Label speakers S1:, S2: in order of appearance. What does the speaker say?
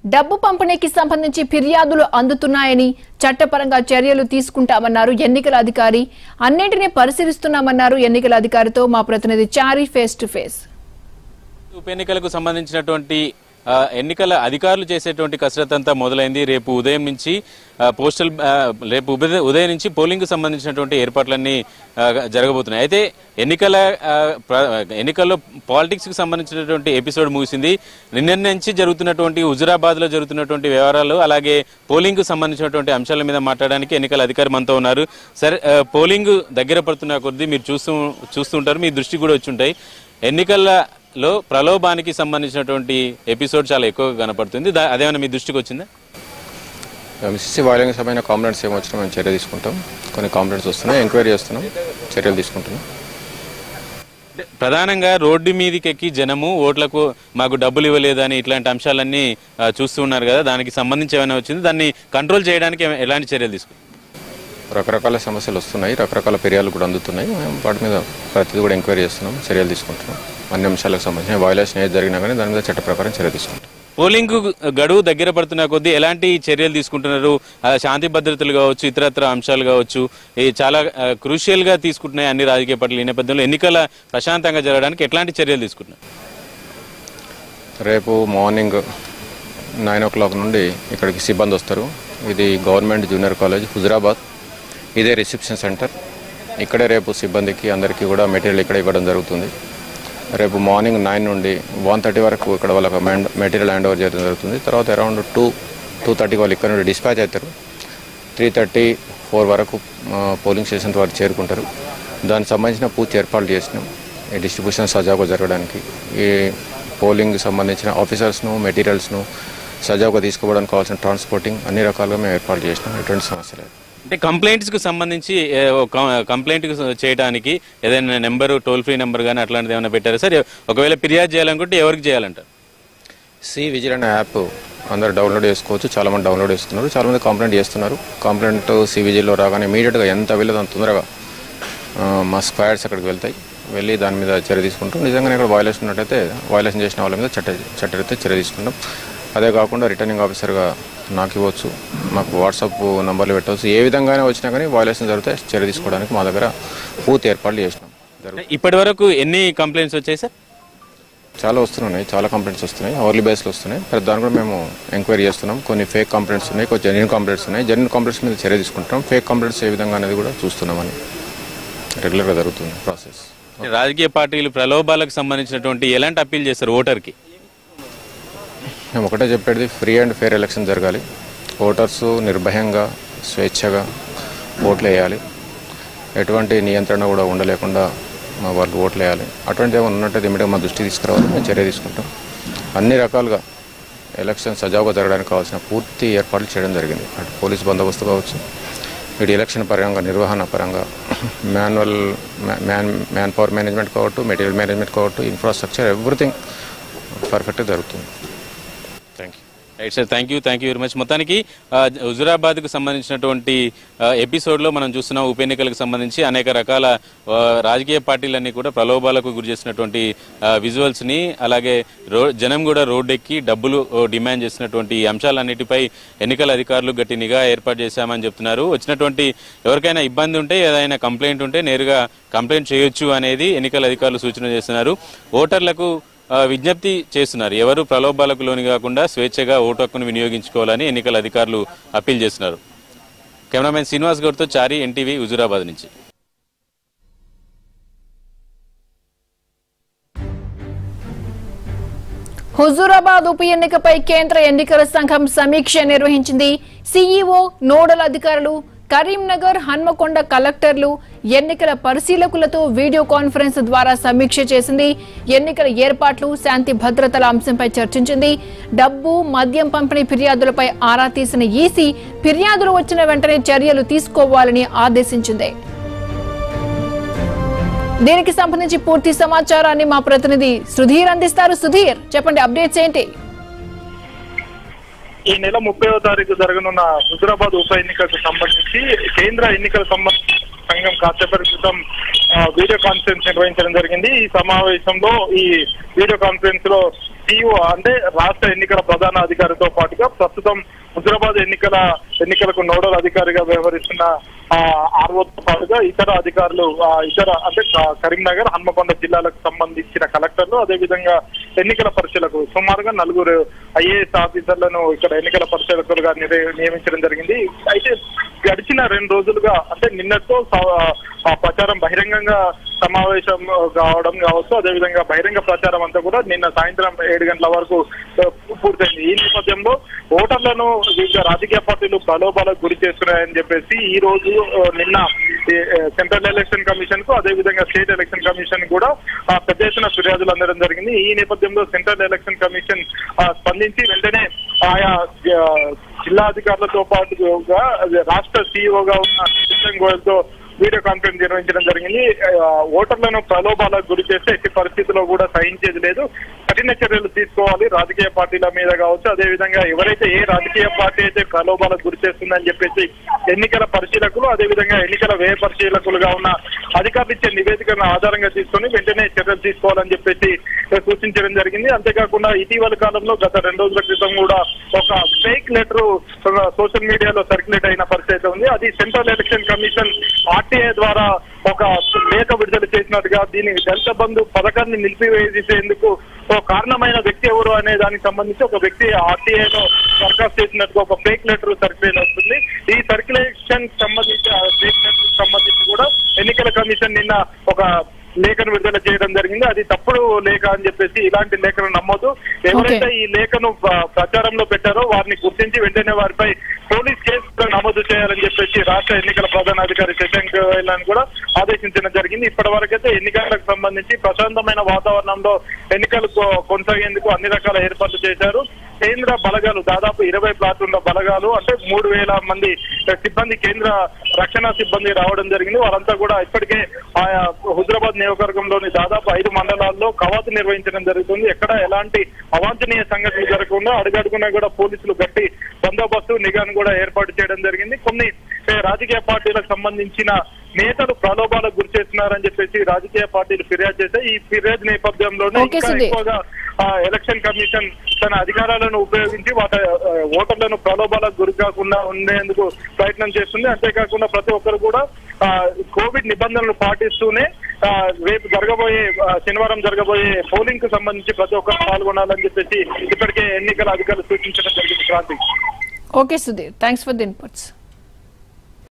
S1: డబ్బు పంపిణీకి సంబంధించి ఫిర్యాదులు అందుతున్నాయని చట్టపరంగా చర్యలు తీసుకుంటామన్నారు ఎన్నికల అధికారి. అన్నింటినీ పరిశీలిస్తున్నామన్నారు ఎన్నికల అధికారితో మా ప్రతినిధి చారి ఫేస్ టు ఫేస్.
S2: ఉప ఎన్నికలకు సంబంధించినటువంటి ఎన్నికల అధికారులు చేసేటువంటి కసరత్తు అంతా మొదలైంది. రేపు ఉదయం నుంచి ఉదయం నుంచి పోలింగ్ కు సంబంధించినటువంటి ఏర్పాట్లన్నీ జరగబోతున్నాయి. అయితే ఎన్నికల్లో పాలిటిక్స్ కు సంబంధించినటువంటి ఎపిసోడ్ ముగిసింది. నిన్న నుంచి జరుగుతున్నటువంటి హుజురాబాద్ లో జరుగుతున్నటువంటి వ్యవహారాలు అలాగే పోలింగ్ కు సంబంధించినటువంటి అంశాల మీద మాట్లాడడానికి ఎన్నికల అధికారి మనతో ఉన్నారు. సరే, పోలింగ్ దగ్గర పడుతున్న కొద్దీ మీరు చూస్తుంటారు, మీ దృష్టి కూడా వచ్చి ఉంటాయి. ఎన్నికల్లో ప్రలోభానికి సంబంధించినటువంటి ఎపిసోడ్ చాలా ఎక్కువగా కనపడుతుంది. అదేమైనా మీ దృష్టికి వచ్చిందా?
S3: ఎంసీసీ వాయిలింగ్ సమైన కాంప్లైంట్స్ ఏమొచ్చినా మేము చర్య తీసుకుంటాం. కొన్ని కాంప్లైంట్స్ వస్తున్నాయి, ఎంక్వైరీ చేస్తున్నాం, చర్యలు తీసుకుంటున్నాం.
S2: ప్రధానంగా రోడ్డు మీదకి ఎక్కి జనము ఓట్లకు మాకు డబ్బులు ఇవ్వలేదని ఇట్లాంటి అంశాలన్నీ చూస్తూ ఉన్నారు కదా, దానికి సంబంధించి ఏమైనా వచ్చింది? దాన్ని కంట్రోల్ చేయడానికి ఎలాంటి చర్యలు తీసుకుంటాం?
S3: రకరకాల సమస్యలు వస్తున్నాయి, రకరకాల ఫిర్యాదులు కూడా అందుతున్నాయి. మేము వాటి మీద ప్రతిదీ కూడా ఎంక్వైరీ చేస్తున్నాం, చర్యలు తీసుకుంటున్నాం. అన్ని అంశాలకు సంబంధించిన వయలేషన్ ఏది జరిగినా కానీ దాని మీద చట్ట ప్రకారం చర్య తీసుకుంటాం.
S2: పోలింగ్ గడువు దగ్గర పడుతున్న కొద్దీ ఎలాంటి చర్యలు తీసుకుంటున్నారు? శాంతి భద్రతలు కావచ్చు, ఇతరత్ర అంశాలు కావచ్చు, చాలా క్రూషియల్ గా తీసుకుంటున్నాయి అన్ని రాజకీయ పార్టీలు. ఈ నేపథ్యంలో ఎన్నికల ప్రశాంతంగా జరగడానికి ఎట్లాంటి చర్యలు తీసుకుంటున్నారు?
S3: రేపు మార్నింగ్ 9 o'clock నుండి ఇక్కడికి సిబ్బంది వస్తారు. ఇది గవర్నమెంట్ జూనియర్ కాలేజ్ హుజురాబాద్, ఇదే రిసెప్షన్ సెంటర్. ఇక్కడే రేపు సిబ్బందికి అందరికీ కూడా మెటీరియల్ ఇక్కడ ఇవ్వడం జరుగుతుంది. రేపు మార్నింగ్ 9 నుండి 1:30 వరకు ఇక్కడ వాళ్ళకి మెటీరియల్ హ్యాండ్ ఓవర్ చేయడం జరుగుతుంది. తర్వాత అరౌండ్ 2:30 వాళ్ళు ఇక్కడ నుండి డిస్పాచ్ అవుతారు. 3:34 వరకు పోలింగ్ స్టేషన్ వారు చేరుకుంటారు. దానికి సంబంధించిన పూర్తి ఏర్పాట్లు చేసినాం. ఈ డిస్ట్రిబ్యూషన్ సజావుగా జరగడానికి, ఈ పోలింగ్ సంబంధించిన ఆఫీసర్స్ను మెటీరియల్స్ను సజావుగా తీసుకోవడానికి కావాల్సిన ట్రాన్స్పోర్టింగ్ అన్ని రకాలుగా మేము ఏర్పాటు చేసినాం. ఎటువంటి సమస్య లేదు.
S2: అంటే కంప్లైంట్స్ కు సంబంధించి కంప్లైంట్ చేయడానికి ఏదైనా నెంబరు, టోల్ ఫ్రీ నెంబర్ కానీ అట్లాంటిది ఏమైనా పెట్టారా సార్? ఒకవేళ ఫిర్యాదు చేయాలనుకుంటే ఎవరికి చేయాలంటారు?
S3: సి విజిల్ అనే యాప్ అందరు డౌన్లోడ్ చేసుకోవచ్చు. చాలామంది డౌన్లోడ్ చేస్తున్నారు, చాలామంది కంప్లైంట్ చేస్తున్నారు. కంప్లైంట్ సి విజిల్లో రాగానే ఇమీడియట్గా ఎంత వీలదో అంత తొందరగా మా స్క్వాడ్స్ అక్కడికి వెళ్తాయి, వెళ్ళి దాని మీద చర్య తీసుకుంటాం. నిజంగానే ఇక్కడ వయలేషన్ ఉన్నట్టయితే వయలేషన్ చేసిన వాళ్ళ మీద చట్టరీత్యా చర్య తీసుకుంటాం. అదే కాకుండా రిటర్నింగ్ ఆఫీసర్గా నాకు ఇవ్వచ్చు, మాకు వాట్సాప్ నంబర్లు పెట్టవచ్చు. ఏ విధంగానే వచ్చినా కానీ వయలేషన్ జరిగితే చర్య తీసుకోవడానికి మా దగ్గర పూర్తి ఏర్పాట్లు చేసినాం.
S2: ఇప్పటి వరకు ఎన్ని కంప్లైంట్స్ వచ్చాయి సార్?
S3: చాలా వస్తున్నాయి, చాలా కంప్లైంట్స్ వస్తున్నాయి, అవర్లీ బేస్లో వస్తున్నాయి. దాన్ని కూడా మేము ఎంక్వైరీ చేస్తున్నాం. కొన్ని ఫేక్ కంప్లైంట్స్ ఉన్నాయి, కొన్ని జెన్యూన్ కంప్లైంట్స్ ఉన్నాయి. జెన్యూన్ కంప్లైంట్స్ మీద చర్య తీసుకుంటాం. ఫేక్ కంప్లైంట్స్ ఏ విధంగా అనేది కూడా చూస్తున్నామని రెగ్యులర్గా జరుగుతుంది ప్రాసెస్.
S2: రాజకీయ పార్టీలు ప్రలోభాలకు సంబంధించినటువంటి ఎలాంటి అప్పీల్ చేస్తారు ఓటర్కి?
S3: మేము ఒకటే చెప్పేది, ఫ్రీ అండ్ ఫెయిర్ ఎలక్షన్ జరగాలి. ఓటర్స్ నిర్భయంగా స్వేచ్ఛగా ఓట్లు వేయాలి. ఎటువంటి నియంత్రణ కూడా ఉండలేకుండా వాళ్ళు ఓట్లు వేయాలి. అటువంటిది ఏమైనా ఉన్నట్టయితే ఇమీడియట్గా మా దృష్టికి తీసుకురావాలి, మేము చర్య తీసుకుంటాం. అన్ని రకాలుగా ఎలక్షన్ సజావుగా జరగడానికి కావాల్సిన పూర్తి ఏర్పాట్లు చేయడం జరిగింది. అటు పోలీస్ బందోబస్తు కావచ్చు, ఇటు ఎలక్షన్ పరంగా నిర్వహణ పరంగా మ్యాన్ పవర్ మేనేజ్మెంట్ కావచ్చు, మెటీరియల్ మేనేజ్మెంట్ కావచ్చు, ఇన్ఫ్రాస్ట్రక్చర్ ఎవ్రీథింగ్ పర్ఫెక్ట్గా జరుగుతుంది. Thank you.
S2: Right sir, thank you very much. మొత్తానికి హుజురాబాద్కు సంబంధించినటువంటి ఎపిసోడ్లో మనం చూస్తున్నాం. ఉప ఎన్నికలకు సంబంధించి అనేక రకాల రాజకీయ పార్టీలన్నీ కూడా ప్రలోభాలకు గురి చేసినటువంటి విజువల్స్ని, అలాగే జనం కూడా రోడ్డెక్కి డబ్బులు డిమాండ్ చేసినటువంటి అంశాలన్నిటిపై ఎన్నికల అధికారులు గట్టి నిఘా ఏర్పాటు చేశామని చెప్తున్నారు. వచ్చినటువంటి ఎవరికైనా ఇబ్బంది ఉంటే, ఏదైనా కంప్లైంట్ ఉంటే నేరుగా కంప్లైంట్ చేయొచ్చు అనేది ఎన్నికల అధికారులు సూచన చేస్తున్నారు. ఓటర్లకు విజ్ఞప్తి చేస్తున్నారు, ఎవరు ప్రలోభాలకు లోని కాకుండా స్వేచ్ఛగా ఓటు హక్కును వినియోగించుకోవాలని ఎన్నికల అధికారులు అప్పీల్ చేస్తున్నారు. కెమెరామెన్ శ్రీనివాస్ గౌడ్తో చారి, ఎన్టీవీ హుజురాబాద్ నుంచి.
S1: హుజూరాబాద్ ఉప ఎన్నికపై కేంద్ర ఎన్నికల సంఘం సమీక్ష నిర్వహించింది. సీఈఓ, నోడల్ అధికారులు, కరీంనగర్, హన్మకొండ కలెక్టర్లు ఎన్నికల పరిశీలకులతో వీడియో కాన్ఫరెన్స్ ద్వారా సమీక్ష చేసింది. ఎన్నికల ఏర్పాట్లు, శాంతి భద్రతల అంశంపై చర్చించింది. డబ్బు, మద్యం పంపిణీ ఫిర్యాదులపై ఆరా తీసిన ఈసీ ఫిర్యాదులు వచ్చిన వెంటనే చర్యలు తీసుకోవాలని ఆదేశించింది. దీనికి సంబంధించి పూర్తి సమాచారాన్ని మా ప్రతినిధి సుధీర్ అందిస్తారు. సుధీర్, చెప్పండి, అప్డేట్స్ ఏంటి?
S4: ఈ నెల 30వ తారీఖు జరగనున్న హుజురాబాద్ ఉప ఎన్నికలకు సంబంధించి కేంద్ర ఎన్నికల సంఘం కాసేపటి క్రితం వీడియో కాన్ఫరెన్స్ నిర్వహించడం జరిగింది. ఈ సమావేశంలో ఈ వీడియో కాన్ఫరెన్స్ లో సిఇఓ అంటే రాష్ట్ర ఎన్నికల ప్రధాన అధికారితో పాటుగా ప్రస్తుతం హుజురాబాద్ ఎన్నికలకు నోడల్ అధికారిగా వ్యవహరిస్తున్న ఆర్ఓతో పాటుగా ఇతర అధికారులు అంటే కరీంనగర్ హన్మకొండ జిల్లాలకు సంబంధించిన కలెక్టర్లు అదేవిధంగా ఎన్నికల పరిశీలకులు సుమారుగా 4 ఐఏఎస్ ఆఫీసర్లను ఇక్కడ ఎన్నికల పరిశీలకులుగా నియమించడం జరిగింది. అయితే గడిచిన 2 రోజులుగా అంటే నిన్నతో ప్రచారం బహిరంగంగా సమావేశం కావడం కావచ్చు, అదేవిధంగా బహిరంగ ప్రచారం అంతా కూడా నిన్న సాయంత్రం 7 గంటల వరకు పూర్తయింది. ఈ నేపథ్యంలో ఓటర్లను వివిధ రాజకీయ పార్టీలు ప్రలోభాలకు గురి చేస్తున్నాయని చెప్పేసి ఈ రోజు నిన్న సెంట్రల్ ఎలక్షన్ కమిషన్ కు అదేవిధంగా స్టేట్ ఎలక్షన్ కమిషన్ కూడా పెద్ద ఎత్తున ఫిర్యాదులు అందడం జరిగింది. ఈ నేపథ్యంలో సెంట్రల్ ఎలక్షన్ కమిషన్ స్పందించి వెంటనే ఆయా జిల్లా అధికారులతో పాటుగా రాష్ట్ర సిఇఓగా ఉన్న కృష్ణన్ గోయల్తో వీడియో కాన్ఫరెన్స్ నిర్వహించడం జరిగింది. ఓటర్లను ప్రలోభాలకు గురి చేస్తే ఎట్టి పరిస్థితుల్లో కూడా సహించేది లేదు, కఠిన చర్యలు తీసుకోవాలి రాజకీయ పార్టీల మీద కావచ్చు, అదేవిధంగా ఎవరైతే ఏ రాజకీయ పార్టీ అయితే ప్రలోభాలకు గురి చేస్తుందని చెప్పేసి ఎన్నికల పరిశీలకులు అదేవిధంగా ఎన్నికల వ్యయ పరిశీలకులుగా ఉన్న అధికారులు ఇచ్చే నివేదికను ఆధారంగా తీసుకొని వెంటనే చర్యలు తీసుకోవాలని చెప్పేసి సూచించడం జరిగింది. అంతేకాకుండా ఇటీవల కాలంలో గత 2 రోజుల క్రితం కూడా ఒక ఫేక్ లెటర్ సోషల్ మీడియాలో సర్క్యులేట్ అయిన పరిస్థితి ఉంది. అది సెంట్రల్ ఎలక్షన్ కమిషన్ ఆర్టీఐ ద్వారా ఒక లేఖ విడుదల చేసినట్టుగా దీని దళిత బంధు పథకాన్ని నిలిపివేసేందుకు కారణమైన వ్యక్తి ఎవరు అనే దానికి సంబంధించి ఒక వ్యక్తి ఆర్టీఐలో దరఖాస్తు చేసినట్టుగా ఒక ఫేక్ లెటర్ సర్క్యులేట్ అవుతుంది. ఈ సర్క్యులేషన్ సంబంధించి కూడా ఎన్నికల కమిషన్ నిన్న ఒక లేఖను విడుదల చేయడం జరిగింది. అది తప్పుడు లేఖ అని చెప్పేసి ఇలాంటి లేఖను నమ్మొద్దు, ఎవరైతే ఈ లేఖను ప్రచారంలో పెట్టారో వారిని గుర్తించి వెంటనే వారిపై పోలీస్ కేసు నమోదు చేయాలని చెప్పేసి రాష్ట్ర ఎన్నికల ప్రధాన అధికారి శశాంక్ కూడా ఆదేశించడం జరిగింది. ఇప్పటి వరకైతే ఎన్నికలకు సంబంధించి ప్రశాంతమైన వాతావరణంలో ఎన్నికలు కొనసాగేందుకు అన్ని రకాల ఏర్పాట్లు చేశారు. కేంద్ర బలగాలు దాదాపు 20 ప్లాటూన్ల బలగాలు అంటే 3000 మంది సిబ్బంది కేంద్ర రక్షణ సిబ్బంది రావడం జరిగింది. వారంతా కూడా ఇప్పటికే ఆయా హుజురాబాద్ నియోజకవర్గంలోని దాదాపు 5 మండలాల్లో కవాతు నిర్వహించడం జరుగుతుంది. ఎక్కడ ఎలాంటి అవాంఛనీయ సంఘటనలు జరగకుండా అడుగడుగునా కూడా పోలీసులు గట్టి బందోబస్తు నిఘాను కూడా ఏర్పాటు చేయడం జరిగింది. కొన్ని రాజకీయ పార్టీలకు సంబంధించిన నేతలు ప్రలోభాలకు గురి చేస్తున్నారని చెప్పేసి రాజకీయ పార్టీలు ఫిర్యాదు చేశాయి. ఈ ఫిర్యాదు నేపథ్యంలోనే ఇంకా ఎక్కువగా ఎలక్షన్ కమిషన్ తన అధికారాలను ఉపయోగించి ఓటర్లను ప్రలోభాలకు గురి కాకుండా ఉండేందుకు ప్రయత్నం చేస్తుంది. అంతేకాకుండా ప్రతి ఒక్కరు కూడా కోవిడ్ నిబంధనలు పాటిస్తూనే రేపు శనివారం జరగబోయే పోలింగ్ కు సంబంధించి ప్రతి ఒక్కరు పాల్గొనాలని చెప్పేసి ఇప్పటికే ఎన్నికల అధికారులు సూచించడం జరిగింది. Kranti.
S1: Okay Sudhir, thanks for the inputs.